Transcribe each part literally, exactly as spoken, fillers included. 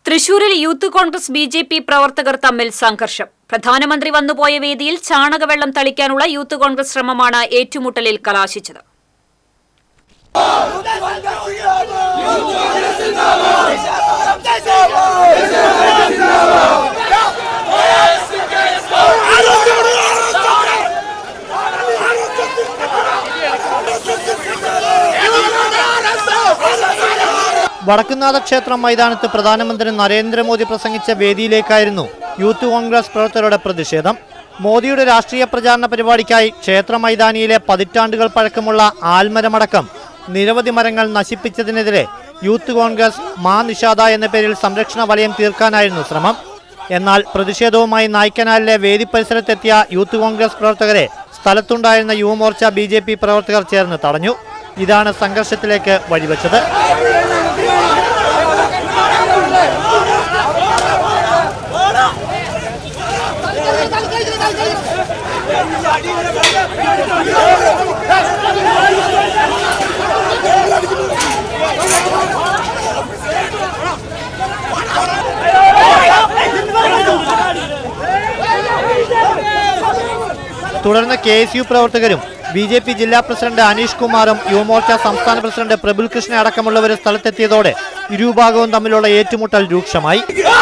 തൃശൂരിൽ youth Congress B J P പ്രവർത്തകർ തമ്മിൽ സംഘർഷം. പ്രധാനമന്ത്രി വന്നുപോയ വേദിയിൽ ചാണകവെള്ളം തളിക്കാനുള്ള യൂത്ത് കോൺഗ്രസ് ശ്രമമാണ് ഏറ്റുമുട്ടലിൽ കലാശിച്ചത്. വടക്കുന്നാഥ ക്ഷേത്രം മൈതാനത്ത് പ്രധാനമന്ത്രി നരേന്ദ്രമോദി പ്രസംഗിച്ച വേദിയിലേക്കായിരുന്നു യൂത്ത് കോൺഗ്രസ് പ്രവർത്തകരുടെ പ്രതിഷേധം. മോദിയുടെ രാഷ്ട്രീയ പ്രചാരണ പരിപാടിക്കായി ക്ഷേത്ര മൈതാനിയിലെ പതിറ്റാണ്ടുകൾ പഴക്കമുള്ള ആൽമരമടക്കം നിരവധി മരങ്ങൾ നശിപ്പിച്ചതിനെതിരെ യൂത്ത് കോൺഗ്രസ് മാ നിഷാദ എന്ന പേരിൽ സംരക്ഷണ വലയം തീർക്കാനായിരുന്നു ശ്രമം. എന്നാൽ പ്രതിഷേധവുമായി നായ്ക്കനാലിലെ വേദി പരിസരത്തെത്തിയ യൂത്ത് കോൺഗ്രസ് പ്രവർത്തകരെ സ്ഥലത്തുണ്ടായിരുന്ന യുവമോർച്ച ബി ജെ പി പ്രവർത്തകർ ചേർന്ന് തടഞ്ഞു. ഇതാണ് സംഘർഷത്തിലേക്ക് വഴിവെച്ചത്. തുടർന്ന് കെ എസ് യു പ്രവർത്തകരും ബി ജെ പി ജില്ലാ പ്രസിഡന്റ് അനീഷ് കുമാറും യുവമോർച്ച സംസ്ഥാന പ്രസിഡന്റ് പ്രബുൽ കൃഷ്ണ അടക്കമുള്ളവർ സ്ഥലത്തെത്തിയതോടെ ഇരുവിഭാഗവും തമ്മിലുള്ള ഏറ്റുമുട്ടൽ രൂക്ഷമായി.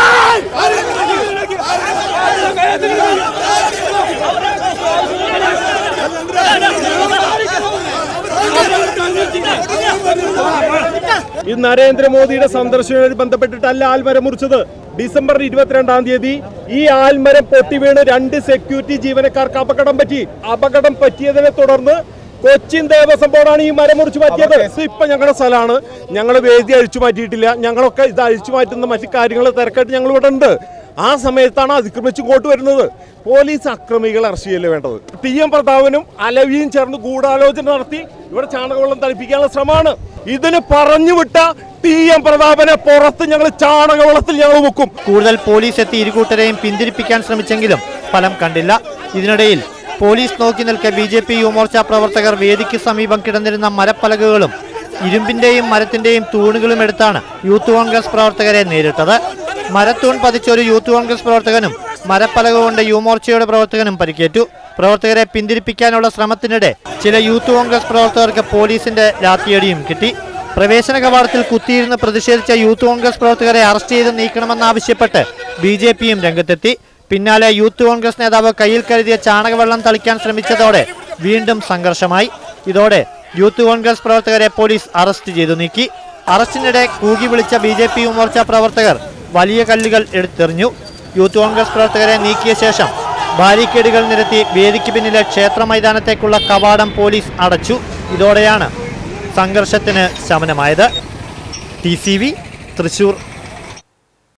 ഈ നരേന്ദ്രമോദിയുടെ സന്ദർശനവുമായി ബന്ധപ്പെട്ടിട്ടല്ല ആൽമരം മുറിച്ചത്. ഡിസംബർ ഇരുപത്തിരണ്ടാം തീയതി ഈ ആൽമരം പൊട്ടി വീണ് രണ്ട് സെക്യൂരിറ്റി ജീവനക്കാർക്ക് അപകടം പറ്റി. അപകടം പറ്റിയതിനെ തുടർന്ന് കൊച്ചിൻ ദേവസ്വം ബോർഡാണ് ഈ മരം മുറിച്ചു മാറ്റിയത്. ഇപ്പൊ ഞങ്ങളുടെ സ്ഥലമാണ്, ഞങ്ങൾ വേദി അഴിച്ചു മാറ്റിയിട്ടില്ല. ഞങ്ങളൊക്കെ ഇത് അഴിച്ചു മാറ്റുന്ന മറ്റു കാര്യങ്ങൾ തിരക്കായിട്ട് ഞങ്ങൾ ഇവിടെ ഉണ്ട്. ആ സമയത്താണ് അതിക്രമിച്ച് ഇങ്ങോട്ട് വരുന്നത്. പോലീസ് അക്രമികളെ അറസ്റ്റ് ചെയ്യല്ലേ വേണ്ടത്. ടി എം പ്രതാപനും അലവിയും ചേർന്ന് ഗൂഢാലോചന നടത്തി ഇവിടെ ചാണകവെള്ളം തളിപ്പിക്കാനുള്ള ശ്രമമാണ്. ഇതിന് പറഞ്ഞു വിട്ട ടി എം പ്രതാപനെ പുറത്ത് ഞങ്ങൾ ചാണകവെള്ളത്തിൽ ഞങ്ങൾ വെക്കും. കൂടുതൽ പോലീസ് എത്തി ഇരുകൂട്ടരെയും പിന്തിരിപ്പിക്കാൻ ശ്രമിച്ചെങ്കിലും ഫലം കണ്ടില്ല. ഇതിനിടയിൽ പോലീസ് നോക്കി നിൽക്കെ ബി ജെ പി യുവമോർച്ച പ്രവർത്തകർ വേദിക്ക് സമീപം കിടന്നിരുന്ന മരപ്പലകകളും ഇരുമ്പിന്റെയും മരത്തിന്റെയും തൂണുകളും എടുത്താണ് യൂത്ത് കോൺഗ്രസ് പ്രവർത്തകരെ നേരിട്ടത്. മരത്തൂൺ പതിച്ചൊരു യൂത്ത് കോൺഗ്രസ് പ്രവർത്തകനും മരപ്പലക കൊണ്ട് യുവമോർച്ചയുടെ പ്രവർത്തകനും പരിക്കേറ്റു. പ്രവർത്തകരെ പിന്തിരിപ്പിക്കാനുള്ള ശ്രമത്തിനിടെ ചില യൂത്ത് കോൺഗ്രസ് പ്രവർത്തകർക്ക് പോലീസിന്റെ ലാത്തിയടിയും കിട്ടി. പ്രവേശന കവാടത്തിൽ കുത്തിയിരുന്ന് പ്രതിഷേധിച്ച യൂത്ത് കോൺഗ്രസ് പ്രവർത്തകരെ അറസ്റ്റ് ചെയ്ത് നീക്കണമെന്നാവശ്യപ്പെട്ട് ബി ജെ പിയും രംഗത്തെത്തി. പിന്നാലെ യൂത്ത് കോൺഗ്രസ് നേതാവ് കയ്യിൽ കരുതിയ ചാണകവെള്ളം തളിക്കാൻ ശ്രമിച്ചതോടെ വീണ്ടും സംഘർഷമായി. ഇതോടെ യൂത്ത് കോൺഗ്രസ് പ്രവർത്തകരെ പോലീസ് അറസ്റ്റ് ചെയ്തു നീക്കി. അറസ്റ്റിനിടെ കൂകി വിളിച്ച ബി ജെ പി യുവമോർച്ച പ്രവർത്തകർ വലിയ കല്ലുകൾ എടുത്തെറിഞ്ഞു. യൂത്ത് കോൺഗ്രസ് പ്രവർത്തകരെ നീക്കിയ ശേഷം ബാരിക്കേഡുകൾ നിരത്തി വേദിക്ക് പിന്നിലെ ക്ഷേത്ര മൈതാനത്തേക്കുള്ള കവാടം പോലീസ് അടച്ചു. ഇതോടെയാണ് സംഘർഷത്തിന് ശമനമായത്. T C V Thrissur.